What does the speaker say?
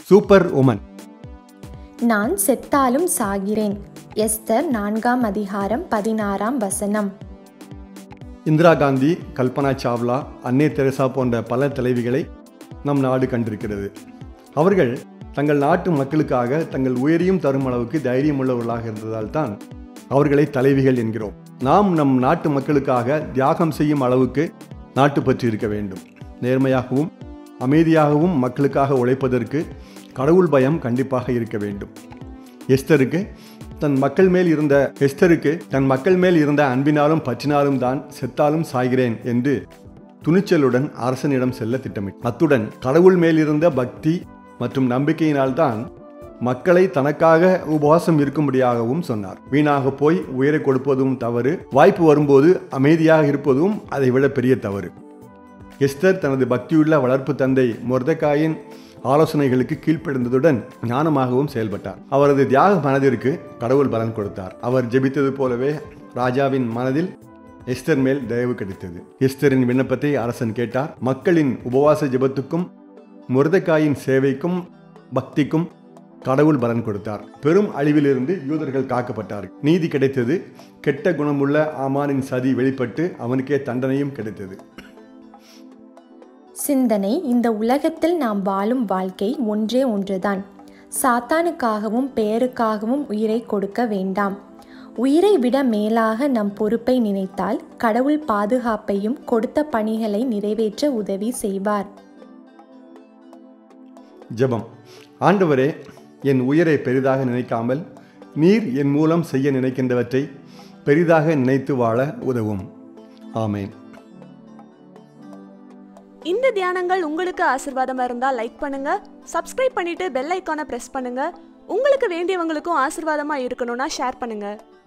Super woman. நான் செத்தாலும் சாகிறேன். Esther 4ஆம் அதிகாரம் 16ஆம் வசனம். இந்திரா காந்தி, கல்பனா சாவ்லா, அன்னை தெரசா போன்ற பல தலைவிகளை நம் நாடு கண்டிருக்கிறது. அவர்கள் தங்கள் நாட்டு மக்களுக்காக தங்கள் உயிரையும் தரும் அளவுக்கு தைரியம் உள்ளவர்களாக இருந்ததால் தான் அவர்களை தலைவிகள் என்கிறோம். நாம் நம் நாட்டு மக்களுக்காக தியாகம் செய்யும் அளவுக்கு நாட்டுப்பற்று இருக்க வேண்டும். நேர்மையாகவும் அமைதியாகவும் மக்களுக்காக உழைப்பதற்கு கடவுள் பயம் கண்டிப்பாக இருக்க வேண்டும். எஸ்தருக்கு தன் மக்கள் மேல் இருந்த அன்பினாலும் பற்றினாலும் தான் செத்தாலும் சாய்கிறேன் என்று துணிச்சலுடன் அரசனிடம் செல்ல திட்டமிட்டார். அத்துடன் கடவுள் மேல் இருந்த பக்தி மற்றும் நம்பிக்கையினால்தான் மக்களை தனக்காக உபவாசம் இருக்கும்படியாகவும் சொன்னார். வீணாக போய் உயிரை கொடுப்பதும் தவறு, வாய்ப்பு வரும்போது அமைதியாக இருப்பதும் அதைவிட பெரிய தவறு. எஸ்தர் தனது பக்தியுள்ள வளர்ப்பு தந்தை மொர்தெகாயின் ஆலோசனைகளுக்கு கீழ்ப்படிந்ததுடன் ஞானமாகவும் செயல்பட்டார். அவரது தியாக மனதிற்கு கடவுள் பலன் கொடுத்தார். அவர் ஜெபித்தது போலவே ராஜாவின் மனதில் எஸ்தர் மேல் தயவு கிடைத்தது. எஸ்தரின் விண்ணப்பத்தை அரசன் கேட்டார். மக்களின் உபவாச ஜெபத்துக்கும் மொர்தெகாயின் சேவைக்கும் பக்திக்கும் கடவுள் பலன் கொடுத்தார். பெரும் அழிவிலிருந்து யூதர்கள் காக்கப்பட்டார்கள். நீதி கிடைத்தது. கெட்ட குணமுள்ள ஆமானின் சதி வெளிப்பட்டு அவனுக்கே தண்டனையும் கிடைத்தது. சிந்தனை: இந்த உலகத்தில் நாம் வாழும் வாழ்க்கை ஒன்றே ஒன்றுதான். சாத்தானுக்காகவும் பெயருக்காகவும் உயிரை கொடுக்க வேண்டாம். உயிரை விட மேலாக நம் பொறுப்பை நினைத்தால் கடவுள் பாதுகாப்பையும் கொடுத்த பணிகளை நிறைவேற்ற உதவி செய்வார். ஜெபம். ஆண்டவரே, என் உயிரை பெரிதாக நினைக்காமல் நீர் என் மூலம் செய்ய நினைக்கின்றவற்றை பெரிதாக நினைத்து வாழ உதவும். ஆமேன். இந்த தியானங்கள் உங்களுக்கு ஆசீர்வாதமா இருந்தால் லைக் பண்ணுங்க, சப்ஸ்கிரைப் பண்ணிட்டு பெல் ஐகானை பிரஸ் பண்ணுங்க. உங்களுக்கு வேண்டியவங்களுக்கும் ஆசீர்வாதமா இருக்கணும்னா ஷேர் பண்ணுங்க.